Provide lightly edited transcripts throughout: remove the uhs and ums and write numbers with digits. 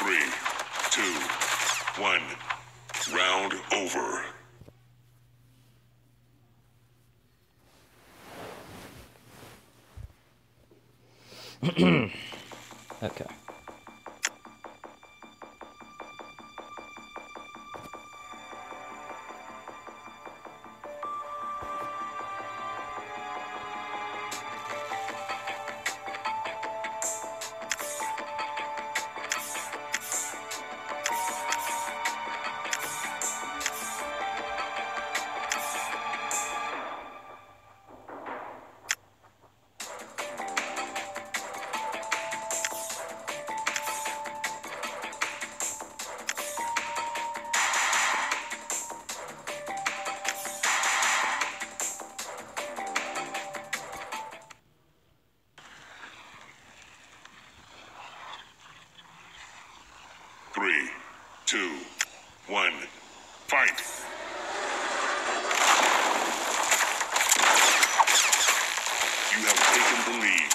3, 2, 1. Round over. Okay. Three, 2, 1. Fight! You have taken the lead.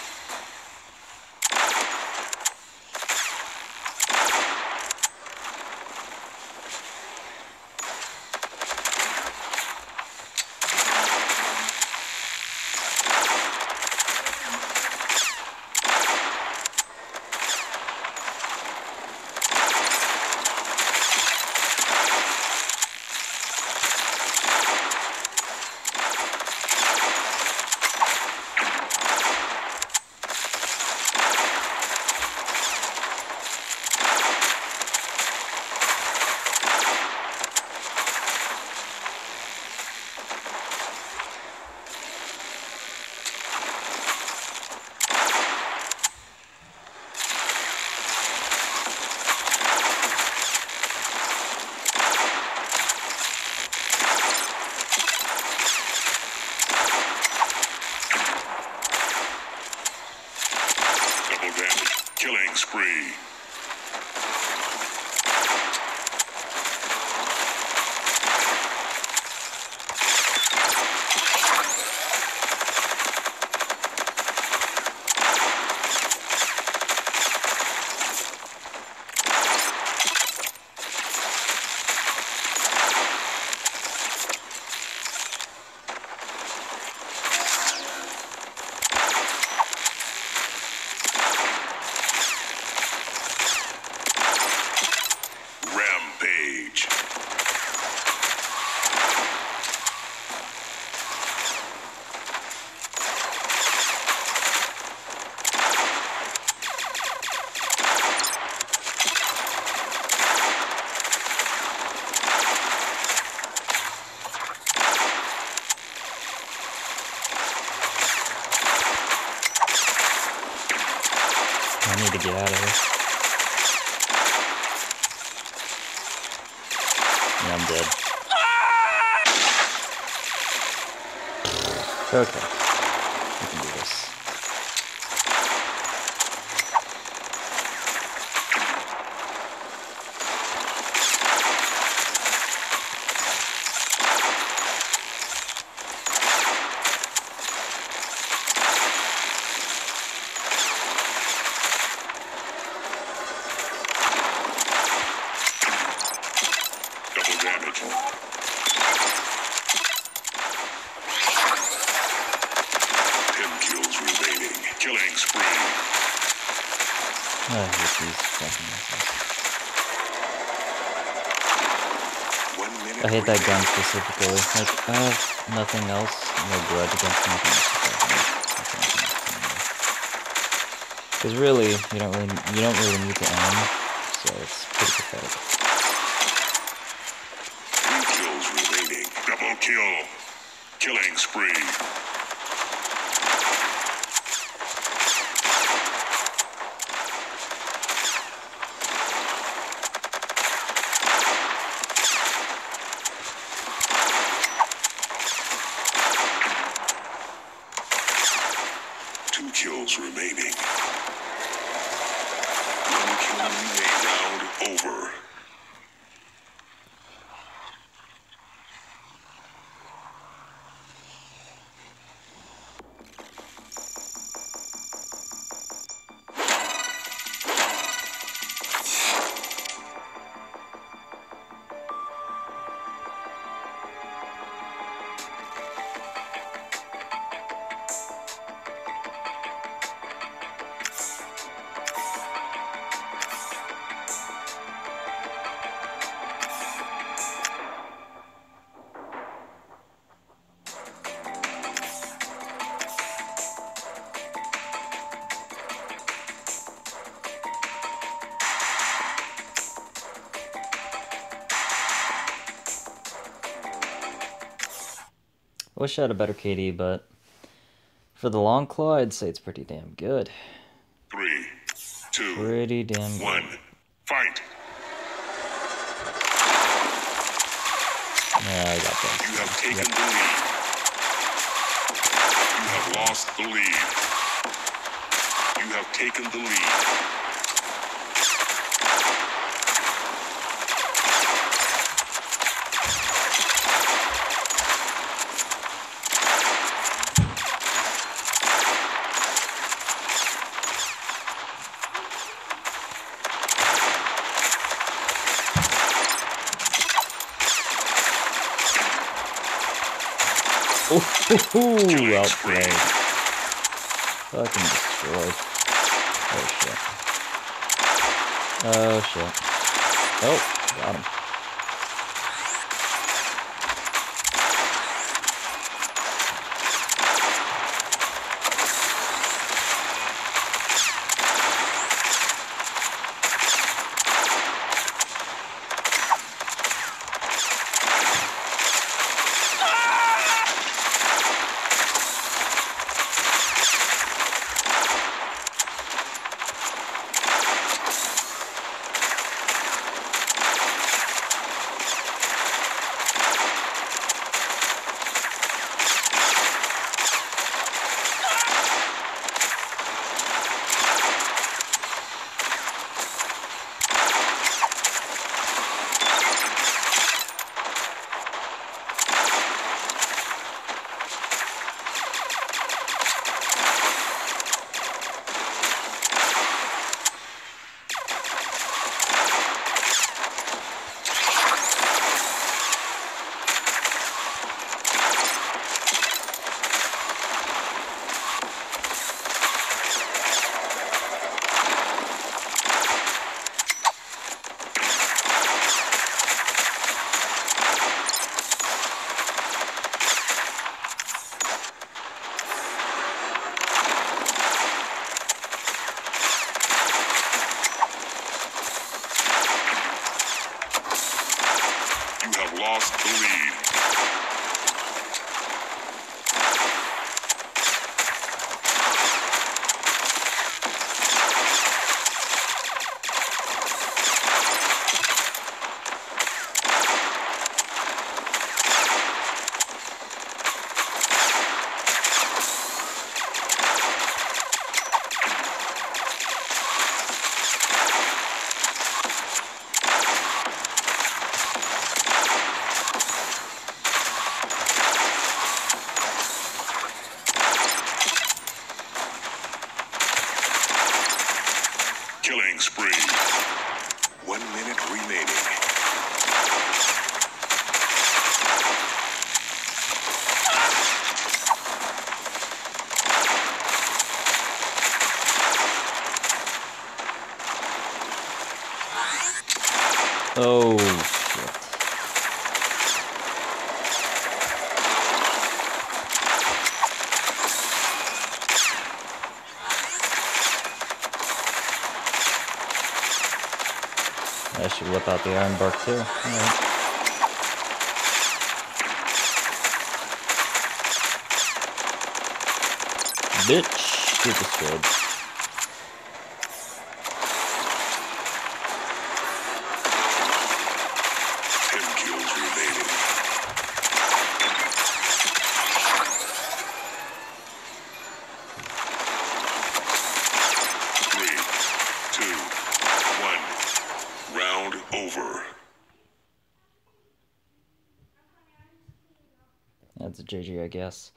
Killing spree. Rampage. I need to get out of here. Yeah, I'm dead. Okay. We can do this. Double damage. 10 kills remaining. Killing spree. Oh, these fucking assholes. 1 minute. I hate that gun specifically. Like, I have nothing else, no grudge against anything else. Because really, you don't really need to aim, so it's pretty pathetic. 3 kills remaining. Double kill. Killing spree. Kills remaining. 1 kill remaining. Round over. wish I had a better KD, but for the Longclaw, I'd say it's pretty damn good. 3, 2, Pretty damn good. 1, fight! Yeah, I got that. You have taken the lead. You have lost the lead. You have taken the lead. Ooh, outplayed. Fucking destroyed. Oh shit. Oh shit. Oh, got him. Lost the lead. Killing spree. 1 minute remaining. Oh, shit. I should whip out the iron bark too. Alright. Bitch, get destroyed. Over. That's a GG, I guess.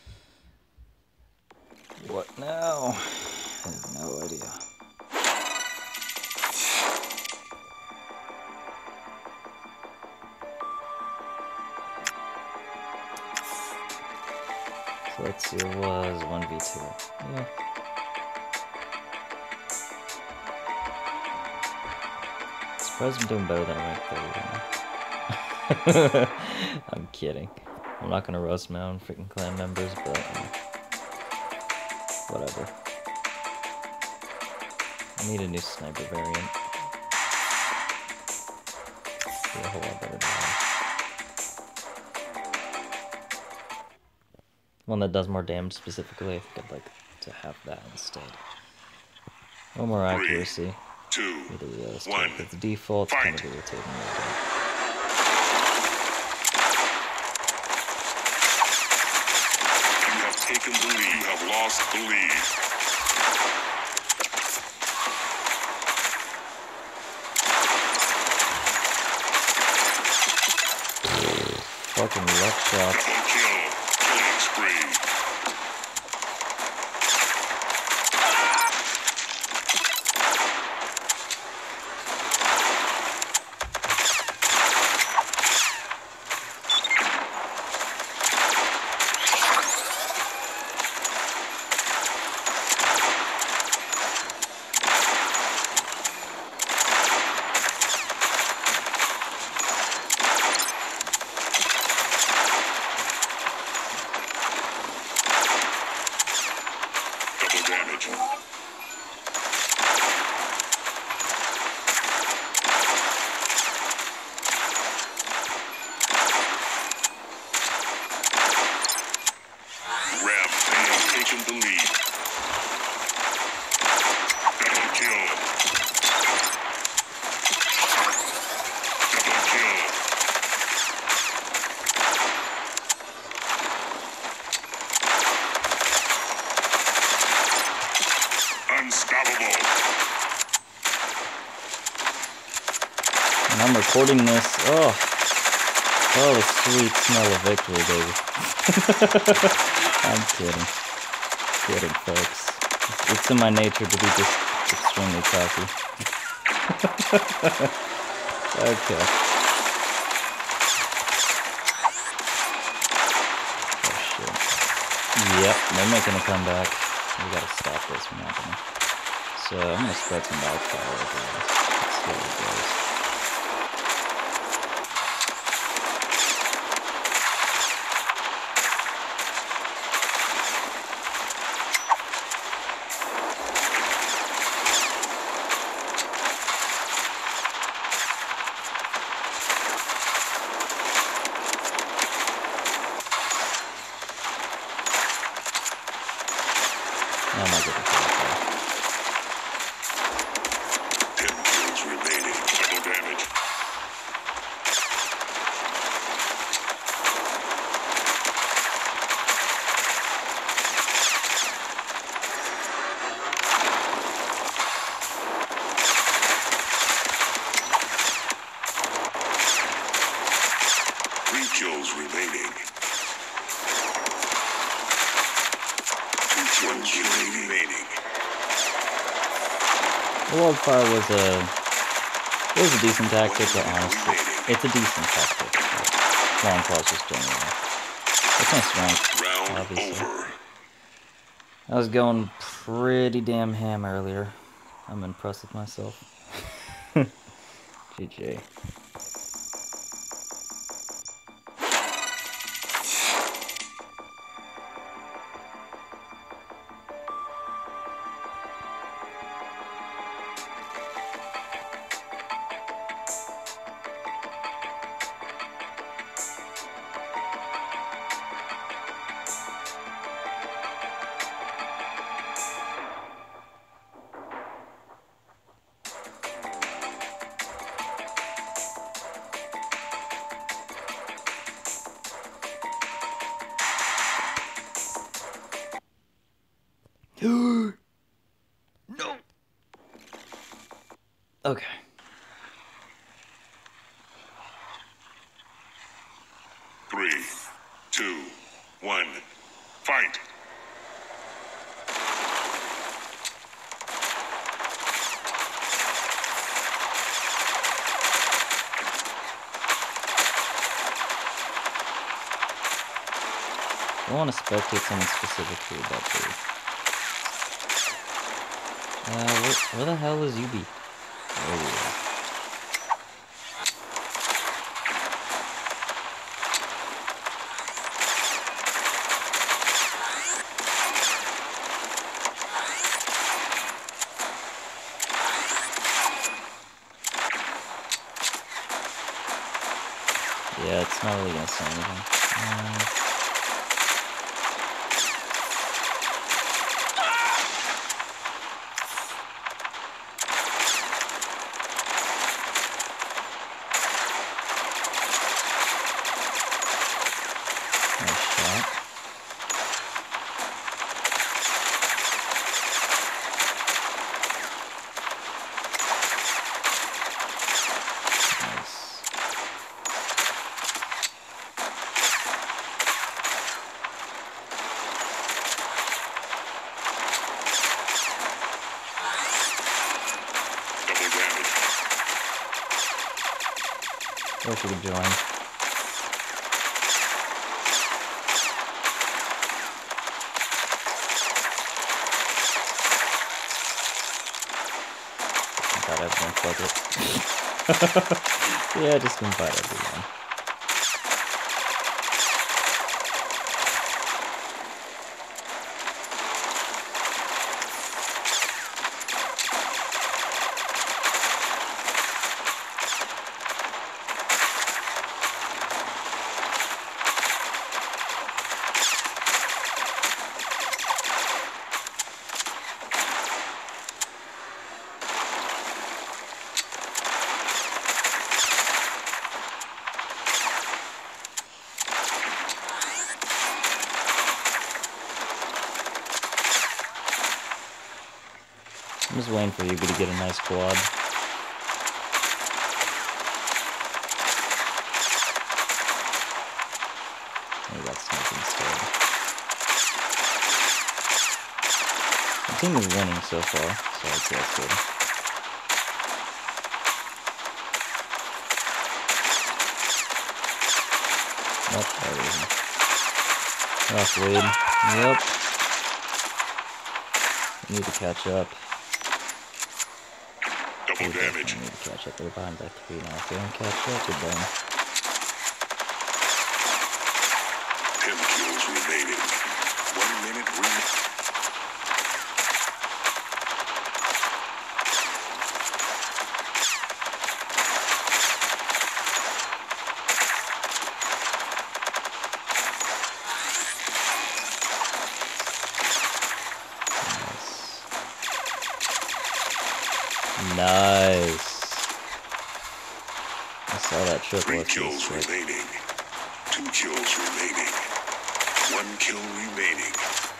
What now? I have no idea. So let's see, it was 1v2. Yeah. Surprised I'm doing better than rank 30. I'm kidding. I'm not gonna roast my own freaking clan members, but whatever. I need a new sniper variant. Be a whole lot better than that. One that does more damage specifically. I think I'd like to have that instead. A little more accuracy. 3, 2, Either of those 1. two. But the default's kind of Fight. irritating a little bit. You have taken the lead. You have lost the lead. Fucking luck shots. Double kill. Killing spree. Double damage. Ram, they have taken the lead. Double kill. Double kill. Unstoppable. And I'm recording this. Oh, the sweet smell of victory, baby. I'm kidding. Kidding, folks. It's in my nature to be just extremely cocky. Okay. Oh, shit. Yep, they're making a comeback. We gotta stop this from happening. So, I'm gonna spread some wildfire over there. Let's see how it goes. Oh my goodness. 10 kills remaining. Double damage. Three kills remaining. 2 kills remaining. The wildfire was a decent tactic, but honestly, it's a decent tactic. Longclaw is just generally. It's my strength, Round obviously. over. I was going pretty damn ham earlier. I'm impressed with myself. GG. No. Okay. Three, 2, 1, fight! I want to spectate someone specifically about this. Where the hell is UB? Oh. Yeah, it's not really gonna say anything. Wish you could join. Invite everyone, fuck it. Yeah, just invite everyone. I'm just waiting for you to get a nice quad. Maybe that's something instead. The team is winning so far, so I'd say that's good. Nope, there it isn't. Rough lead. Yep. We need to catch up. Double damage. We need to catch up. They're behind by 3 now. If they don't catch up, we're done. 10 kills remaining. 1 minute remaining. Nice. I saw that triple. 3 kills remaining. 2 kills remaining. 1 kill remaining.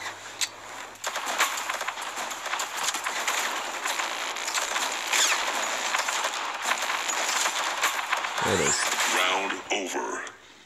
There it is. Round over.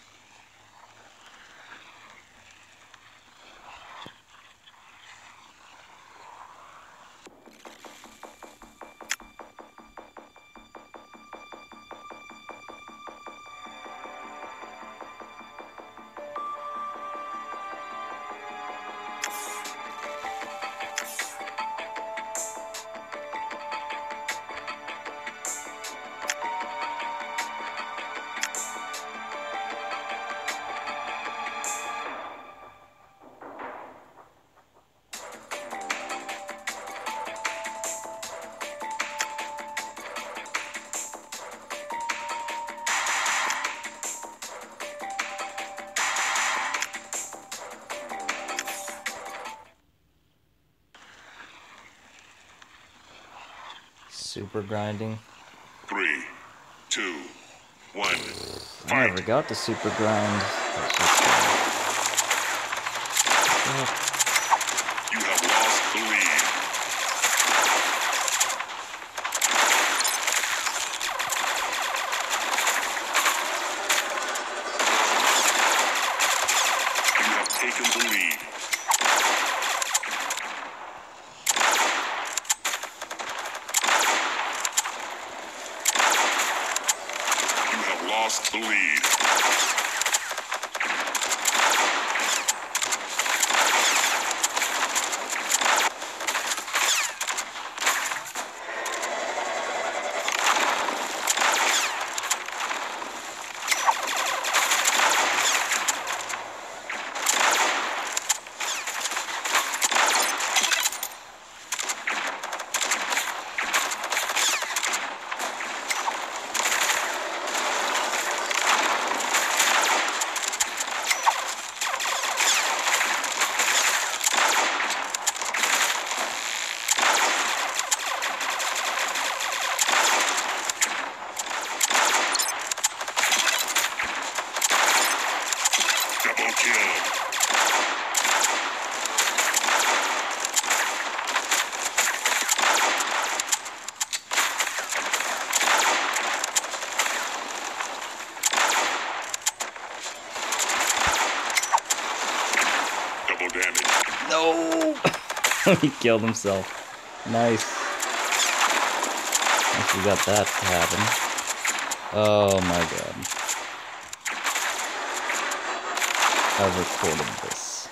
Super grinding. 3, 2, 1. I never got to super grind. That's just, You have lost the lead. You have taken the lead. You have lost the lead. Double kill. Double damage. no! He killed himself. Nice. Once we got that to happen. Oh my god. I've recorded this.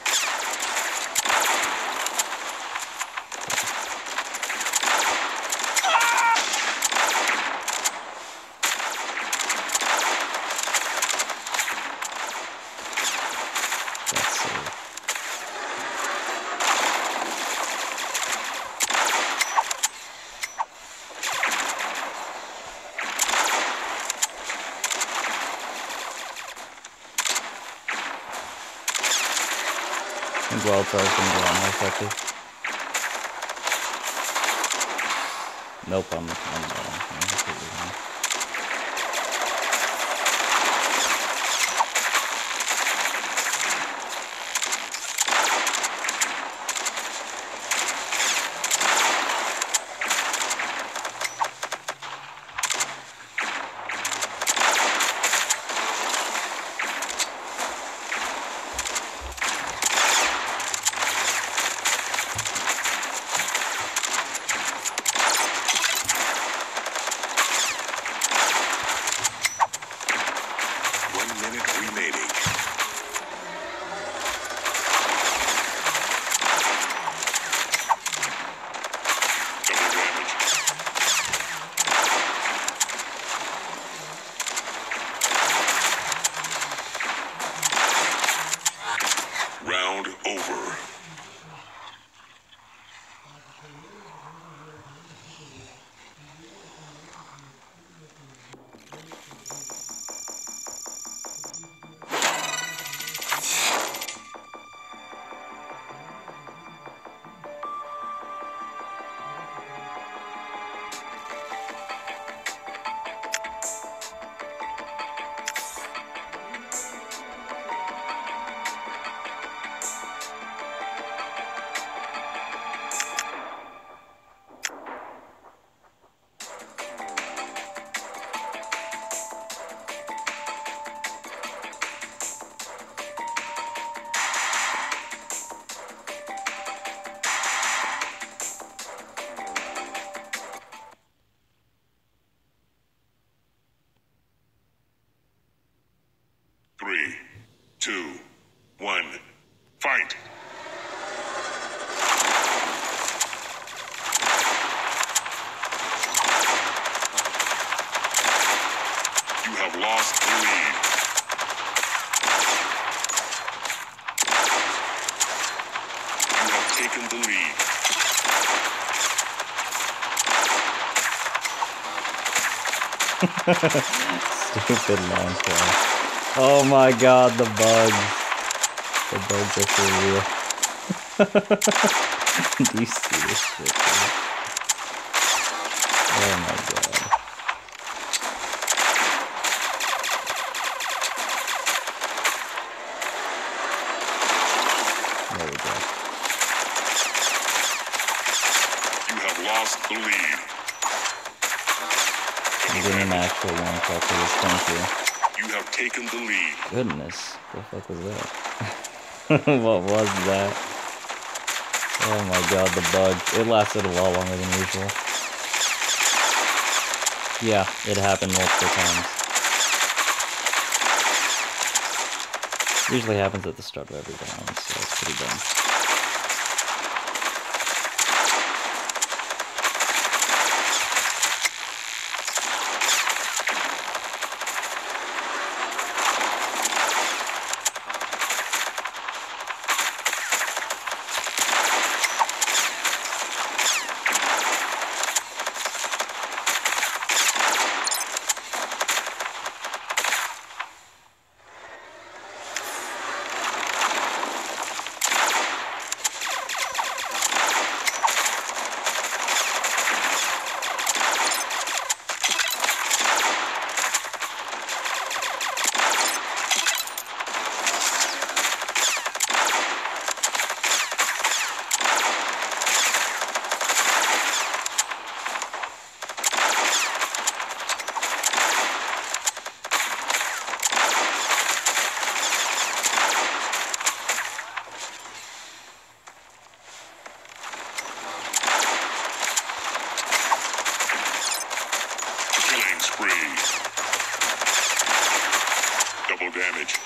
Let's see. I think wildfire's gonna be a lot more effective. Nope, I'm completely wrong. Round over. Three, two, one, fight! You have lost the lead. You have taken the lead. Stupid Longclaw. Oh my god, the bugs. The bugs are so real. Do you see this shit, dude? Oh my god. There we go. You have lost the lead. I'm getting an actual Longclaw for this, thank you. You have taken the lead. Goodness, what the fuck was that? What was that? Oh my god, the bug. It lasted a lot longer than usual. Yeah, it happened multiple times. Usually happens at the start of every round, so it's pretty dumb. double damage.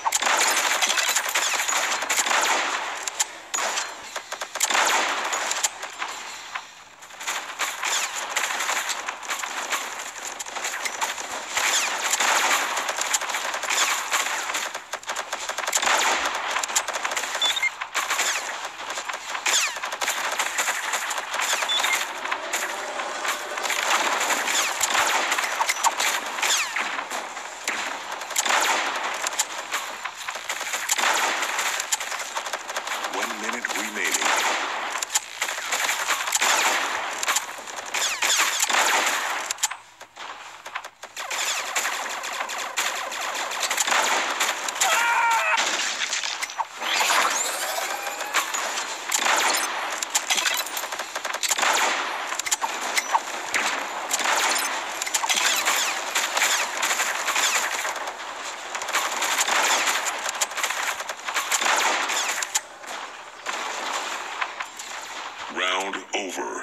Round over.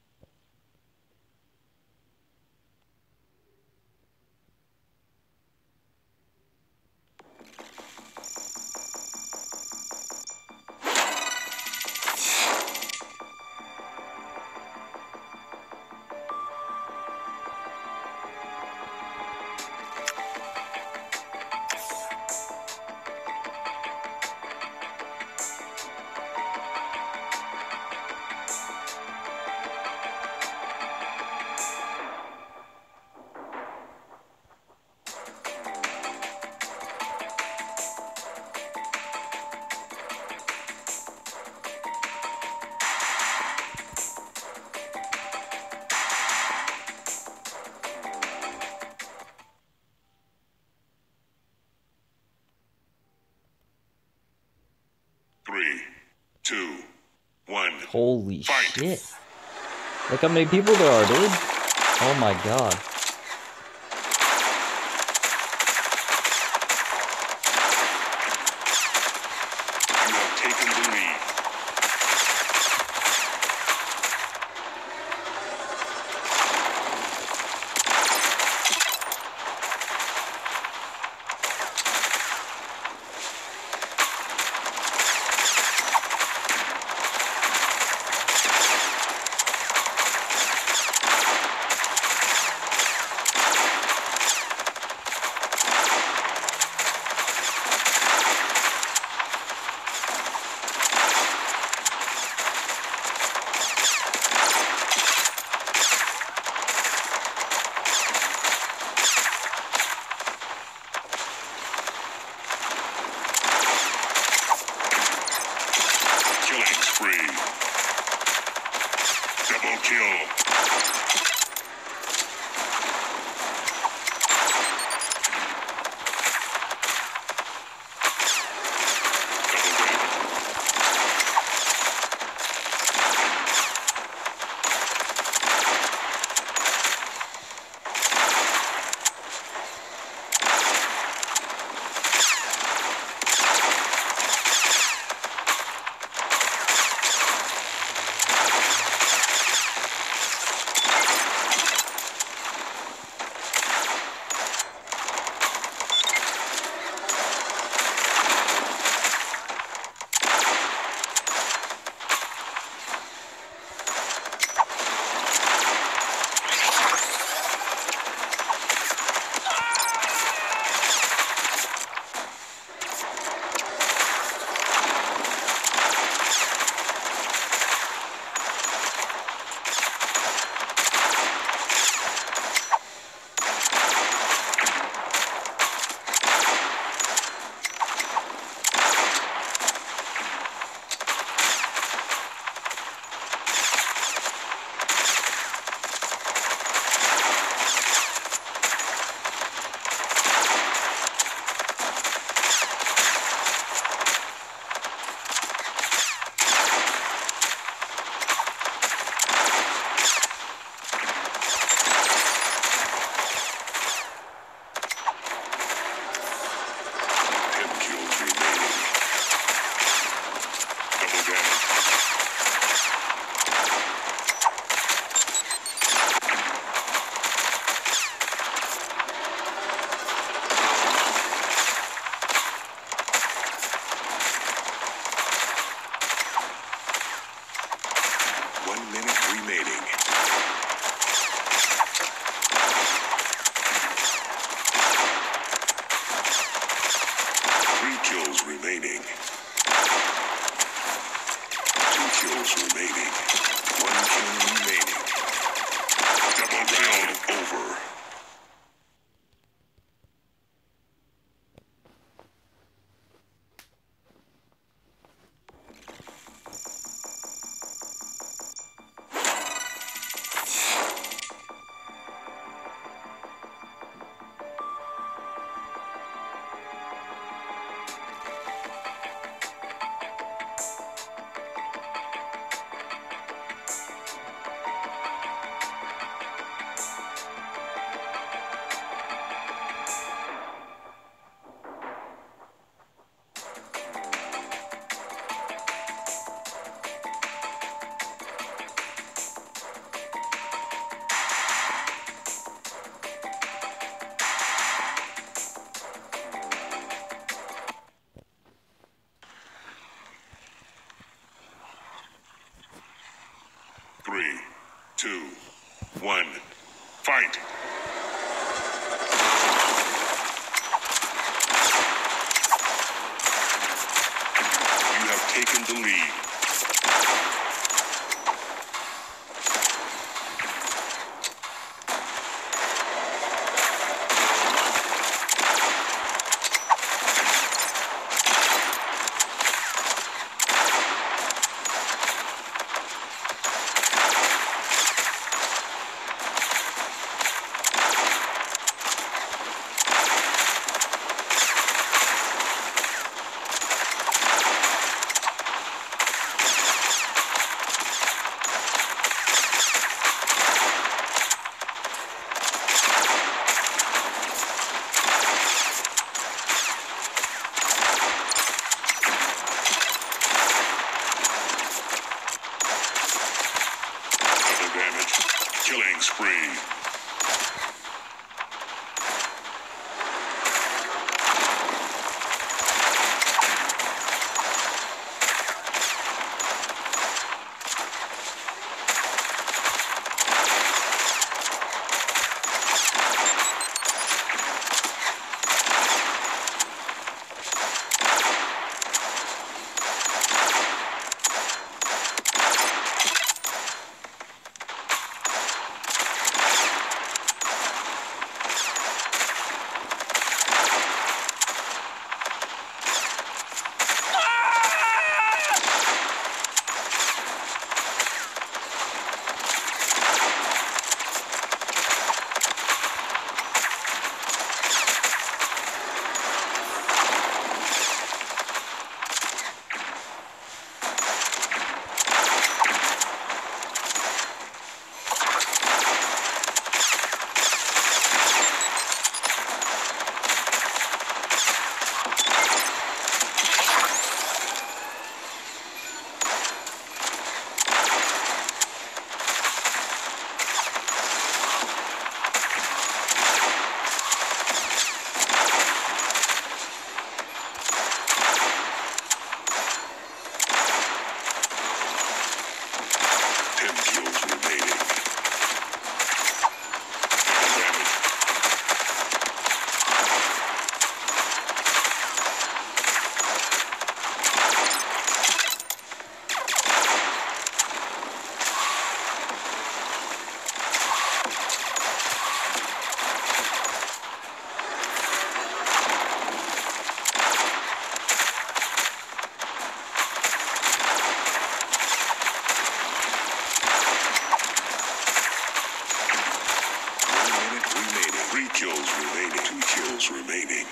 Three, two, one. Holy Fight. shit. Look how many people there are, dude. Oh my god. You have taken the lead. Killing spree. Double kill. remaining. 2 kills remaining. 1 kill remaining. Double round over. Three, 2, 1, fight! You have taken the lead. Killing spree. Kills remaining. 2 kills remaining.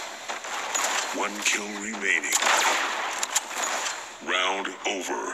1 kill remaining. Round over.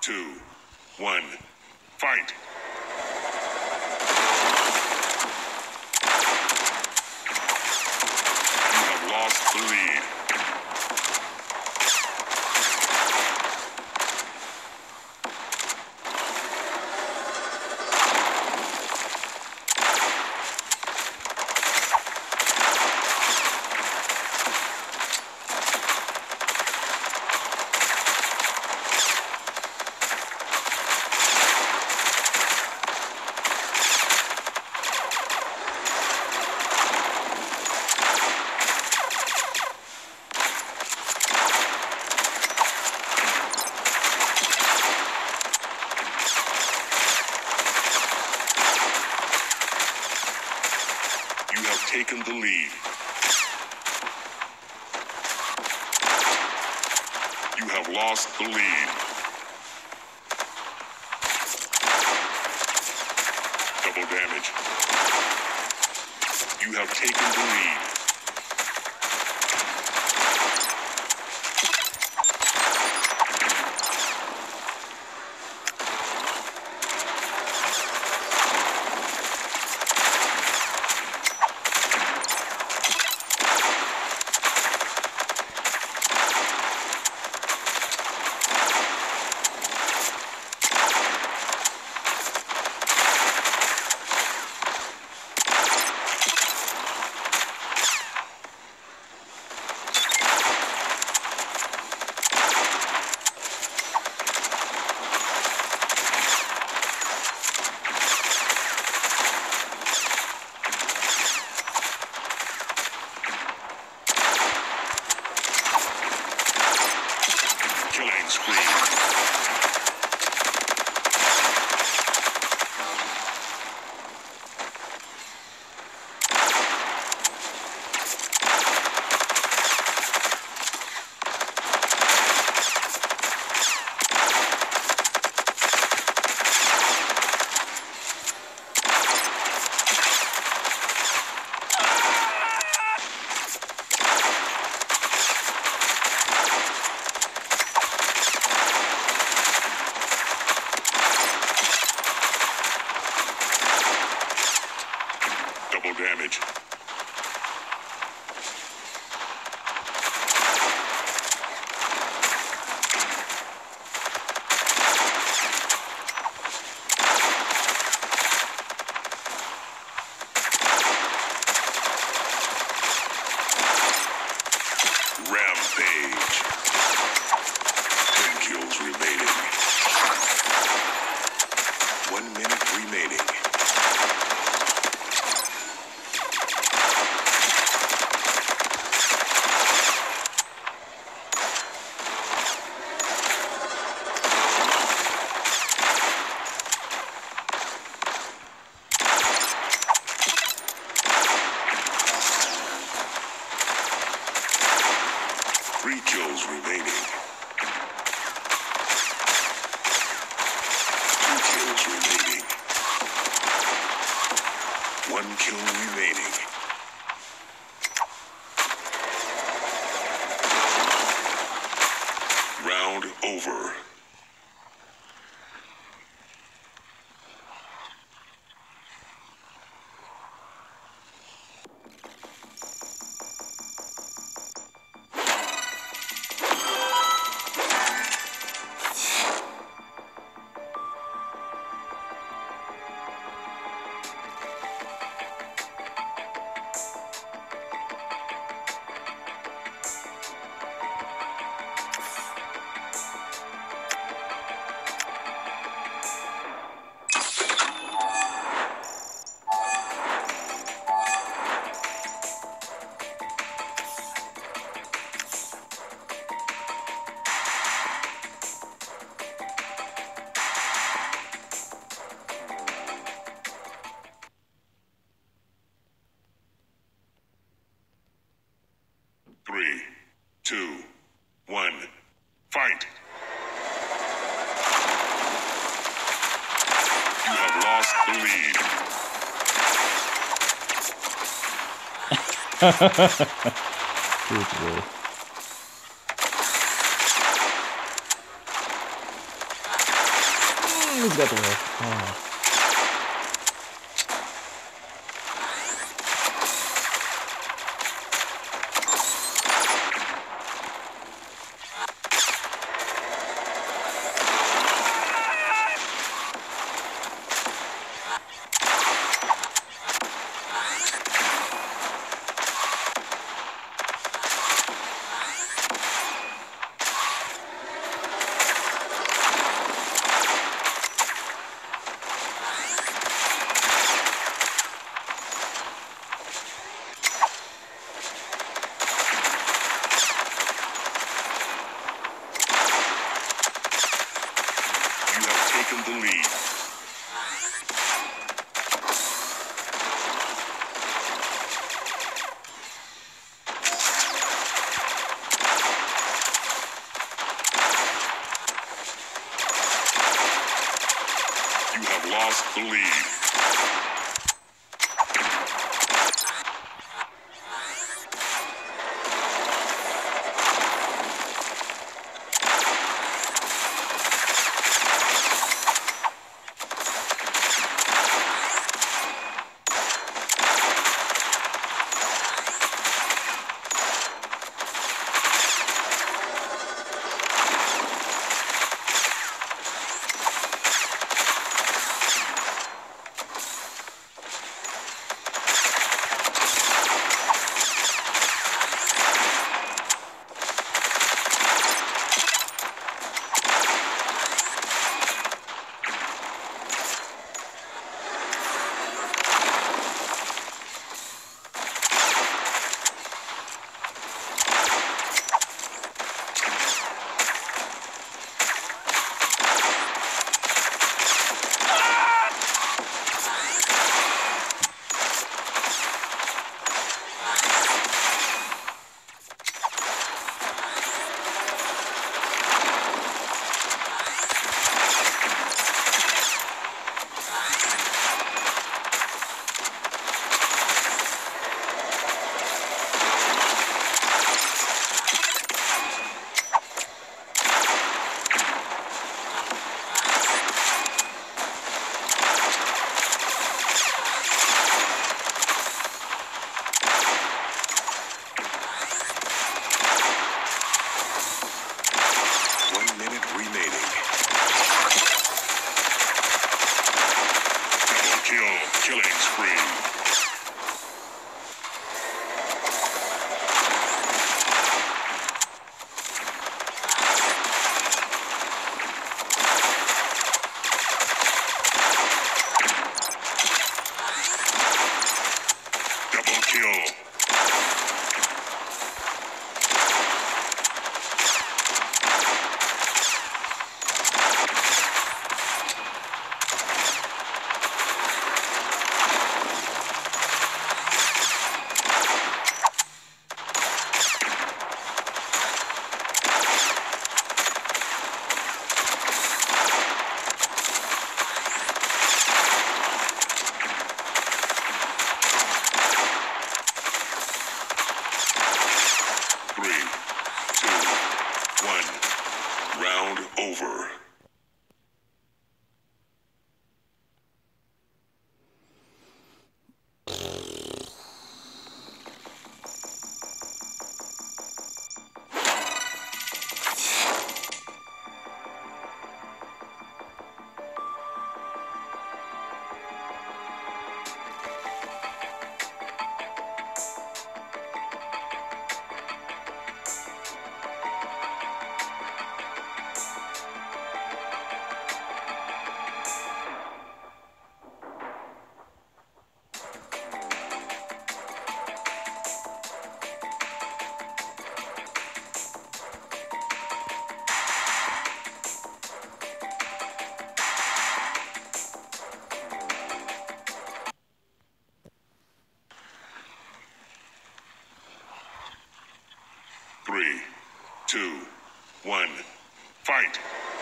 2, 1, fight! You have lost the lead. You have taken the lead. You have lost the lead. Double damage. You have taken the lead. Killing spree. Double damage. Rampage. 10 kills remaining. 1 minute remaining. Three kills remaining. 2 kills remaining. 1 kill remaining. Round over. Three, 2, 1, fight! You have lost the lead. Good boy. We've got to work. Oh. The lead. You have lost the lead. Killing spree. Double kill. 3, 2, 1. Round over. Three, 2, 1, fight!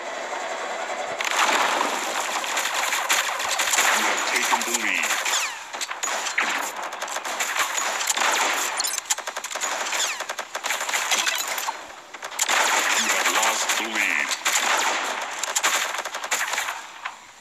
You have taken the lead. You have lost the lead.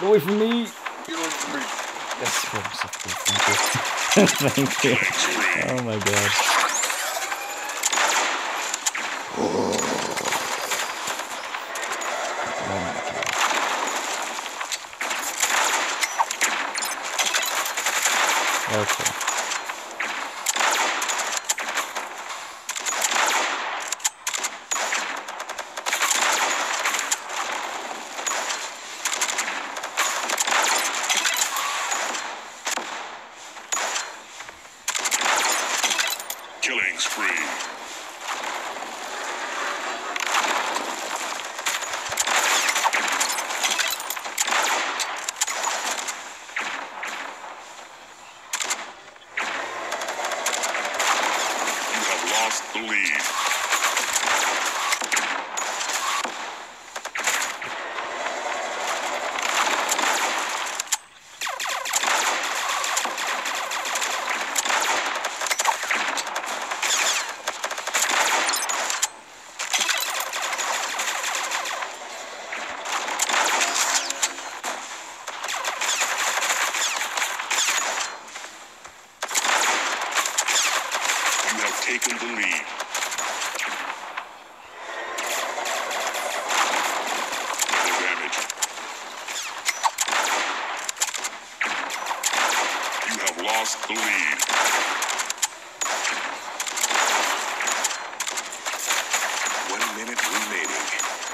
Get away from me! Get away from me! Yes, oh, I'm so cool. Thank you. Thank you. Oh my god. Oh my god. Okay. Killing spree. You have lost the lead. You have taken the lead. Double damage. You have lost the lead. One minute remaining.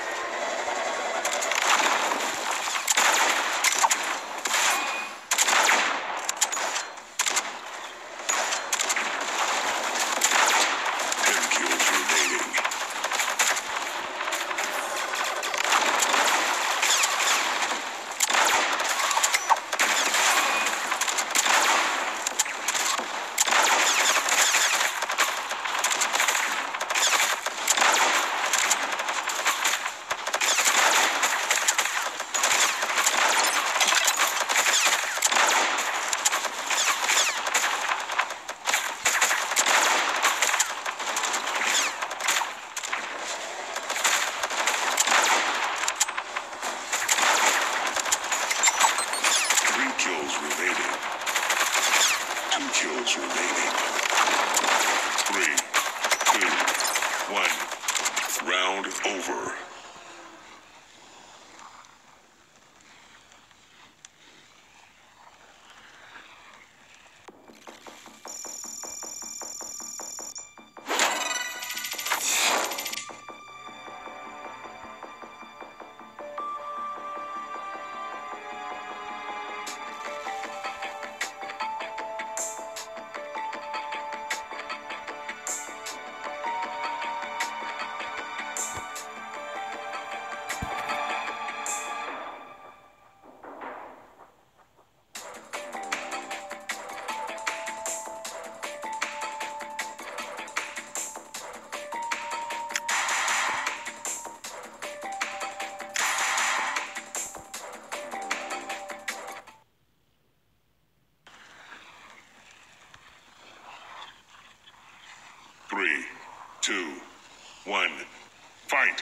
Kills remaining. 2 kills remaining. 3, 2, 1. Round over. Three, 2, 1, fight!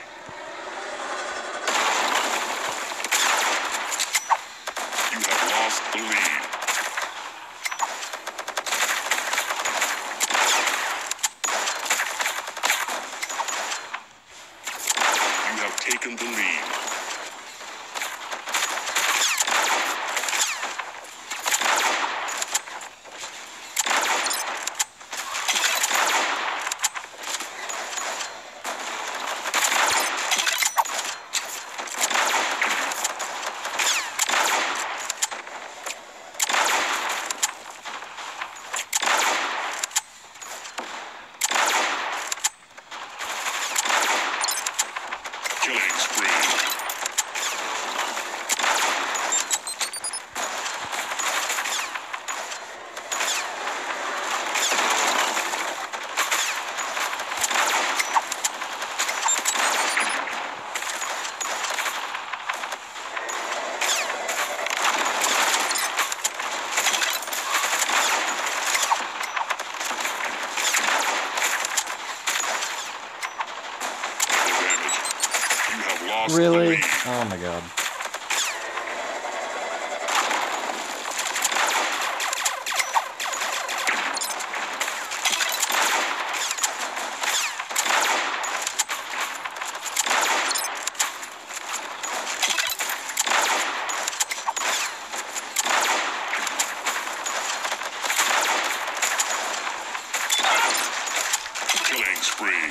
You have lost the lead. You have taken the lead. Killing spree. Really? Oh my god. Killing spree.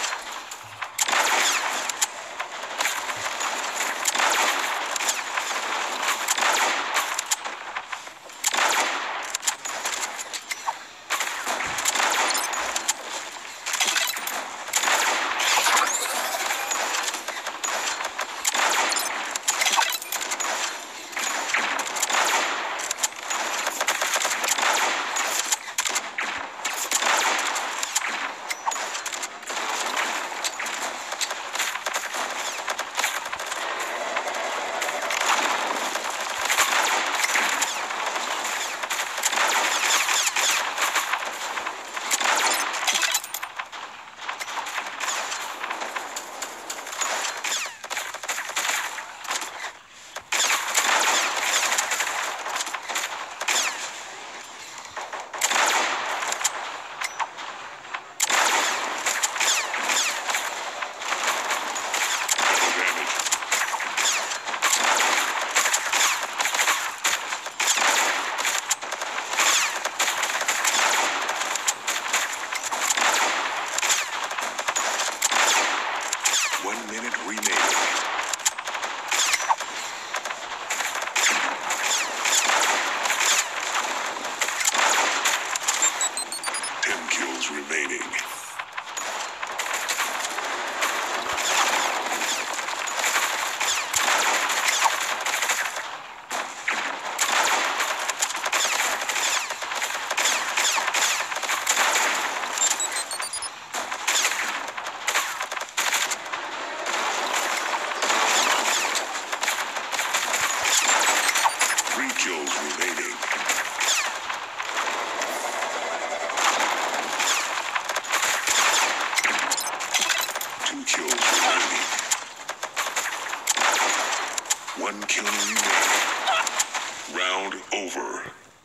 Remaining. Three kills remaining. Kills remaining. One kill remaining. Round over.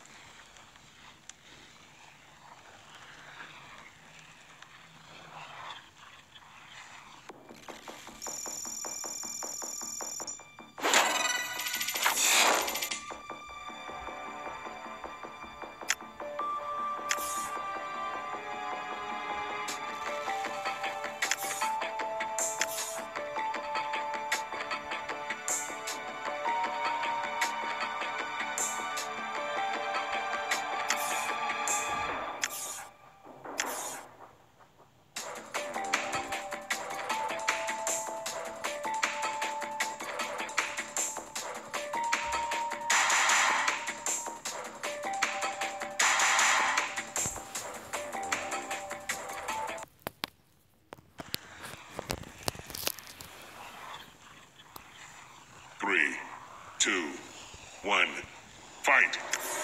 Three, two, one, fight!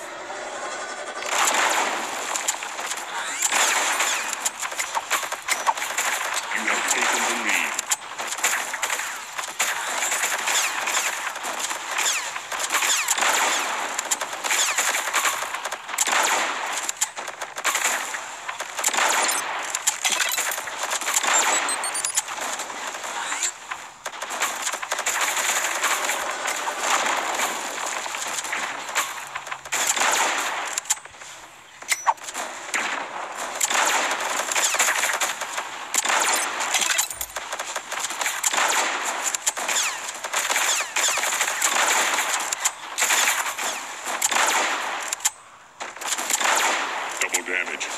You have taken the lead. Damage.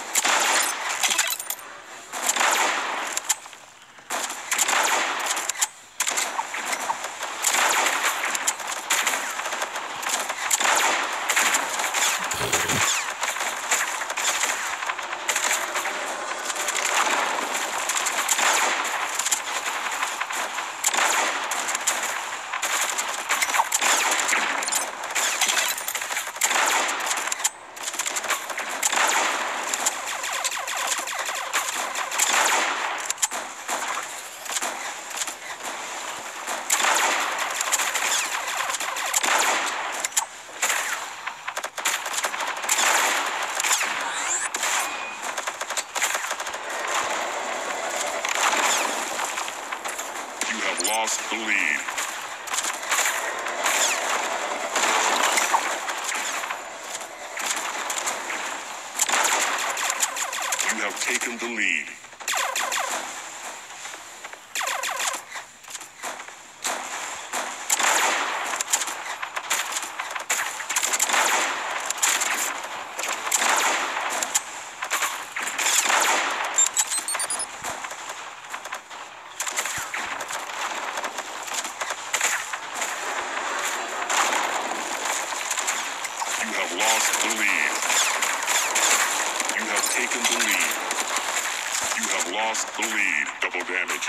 Lost the lead. You have taken the lead. lost the lead. Double damage.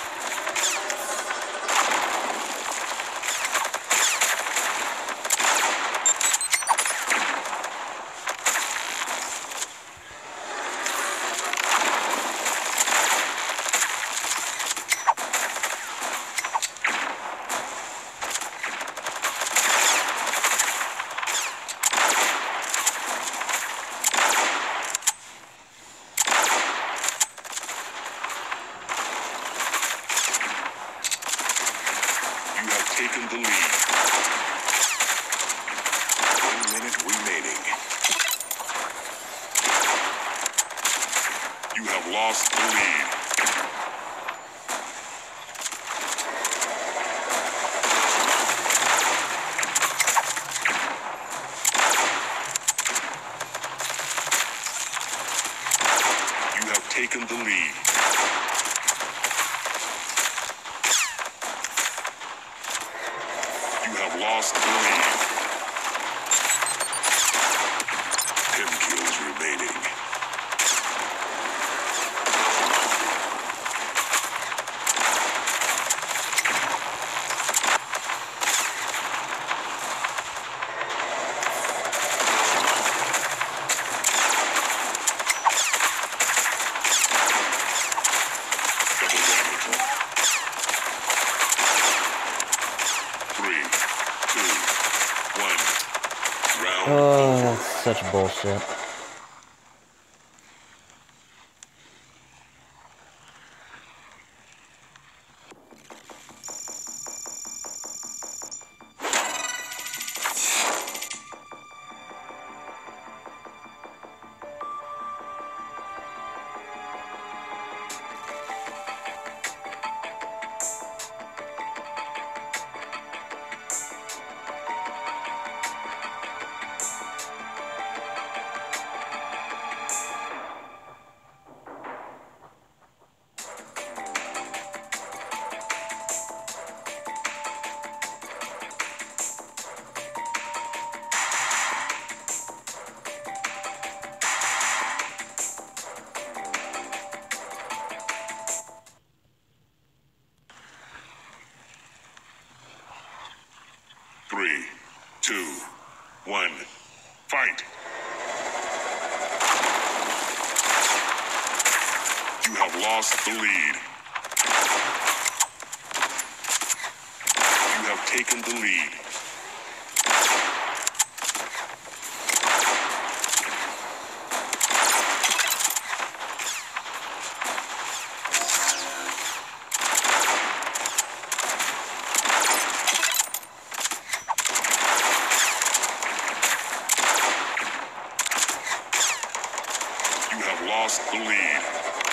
You have taken the lead. 1 minute remaining. You have lost the lead. You have taken the lead. You have lost the lead. 10 kills remaining. Double damage. 3, 2, 1. Round Oh, over. that's such bullshit. Three, 2, 1. Fight. You have lost the lead. You have taken the lead. You have lost the lead.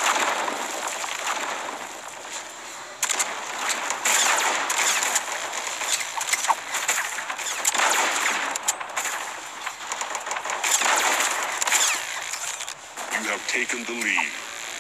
You have taken the lead.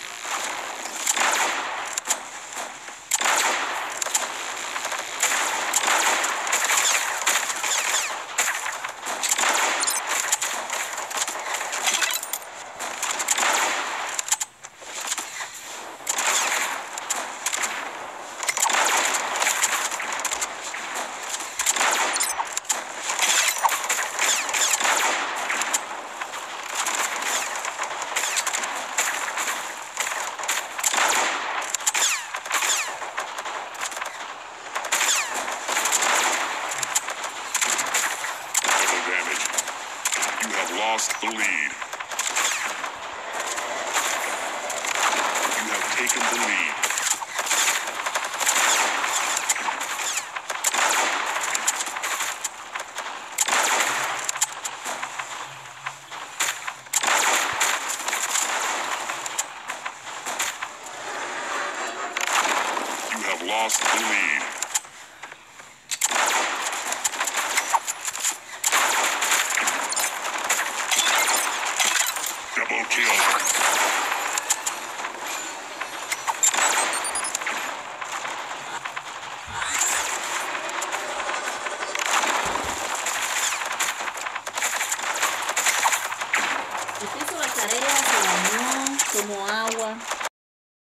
Lost the lead. You have taken the lead. You have lost the lead. Double kill. Usted hizo la tarea, se bañó, tomó agua.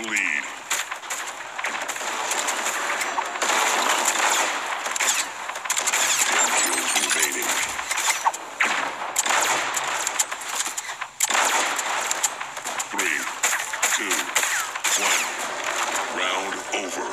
lead. 10 kills remaining. 3, 2, 1. Round over.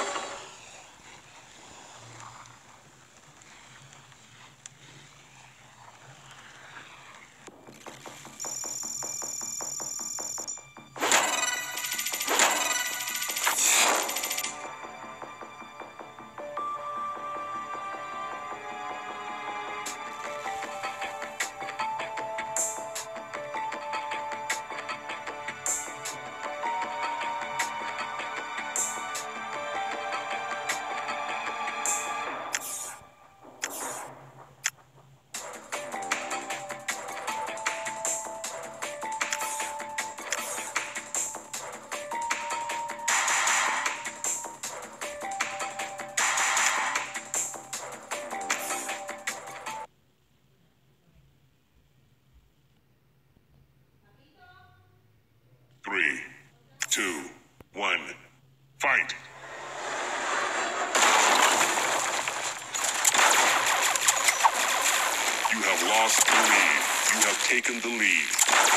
Three, 2, 1, fight! You have lost the lead. You have taken the lead.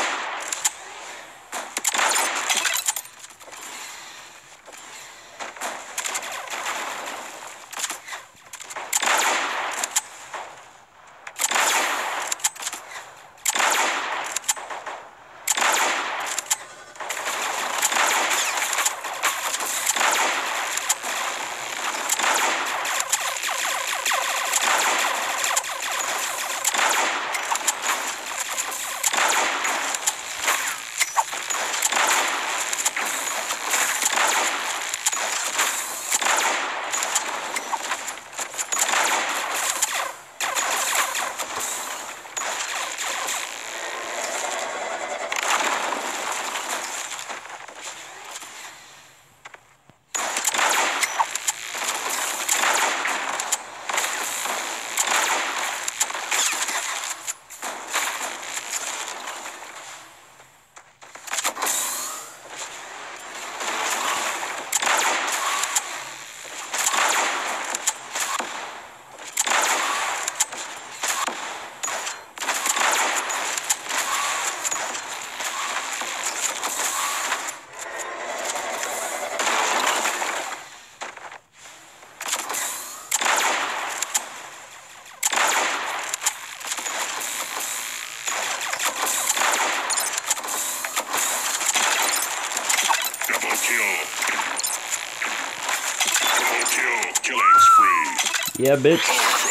Killing spree. Yeah, bitch.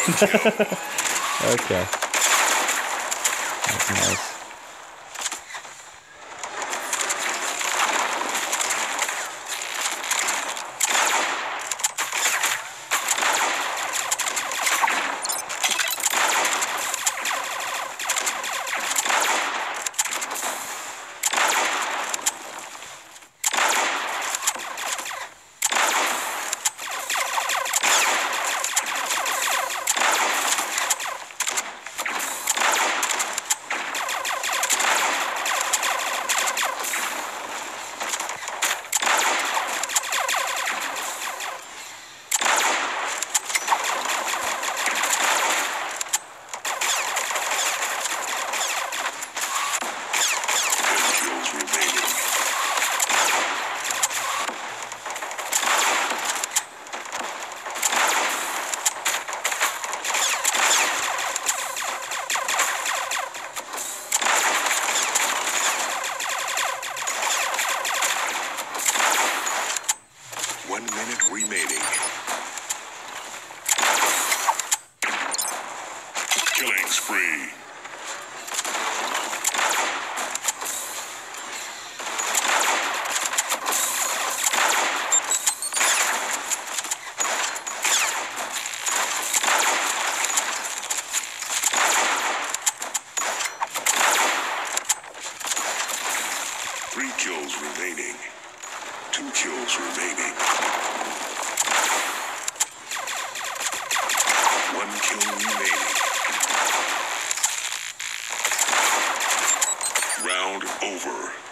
Okay. That's nice. remaining. Killing spree. Three kills remaining. 2 kills remaining. 1 kill remaining. Round over.